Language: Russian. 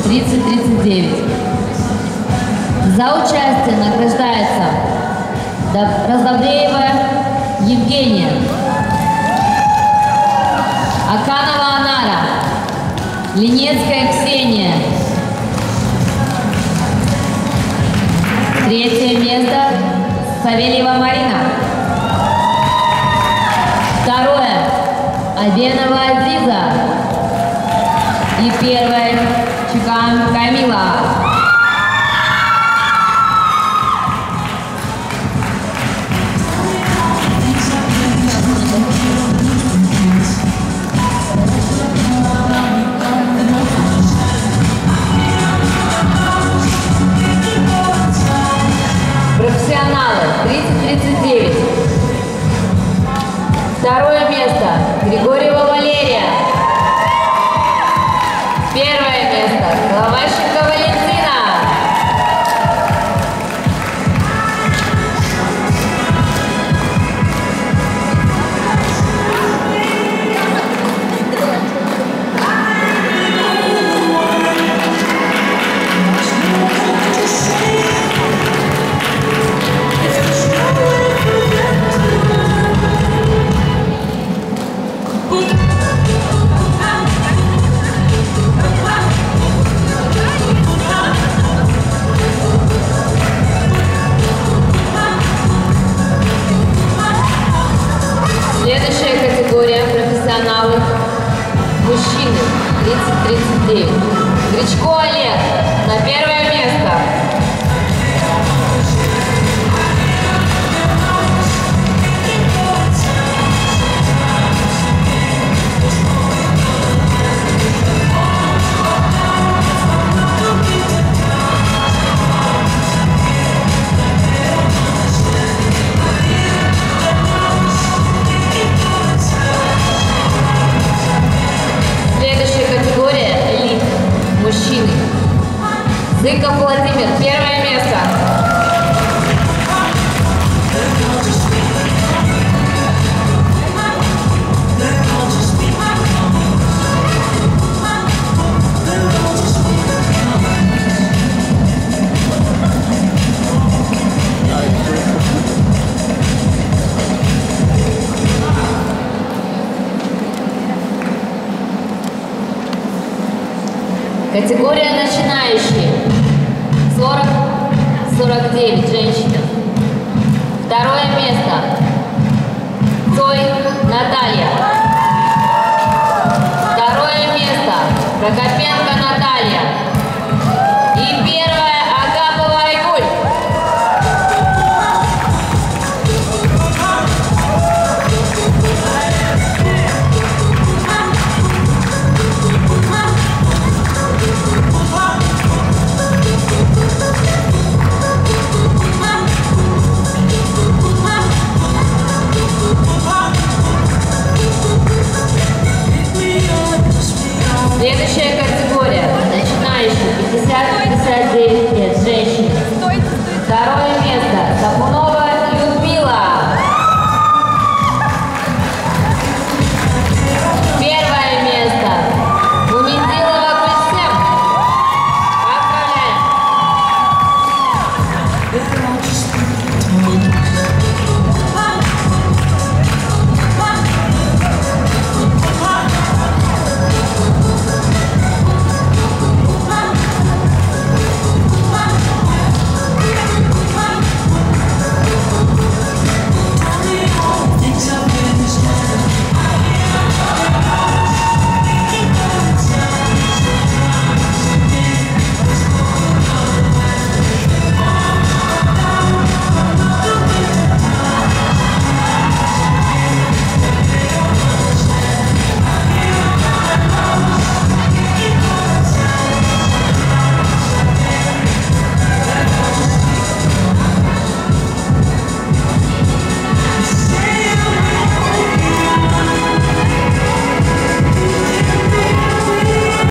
30-39. За участие награждается Раздобреева Евгения, Аканова Анара, Ленецкая Ксения. Третье место Савельева Марина. Второе Абенова Азиза. И первое Чукан Камила. Профессионалы 30-39. Второе место Григорьева Валерия. Первое место Головащенко Валентина. Следующая категория профессионалы мужчины 30-39. Гречко Олег на первое место. Мужчины. Зыков Владимир, первое место. Категория начинающие 40-49 женщины. Второе место Цой Наталья. Второе место Прокопенко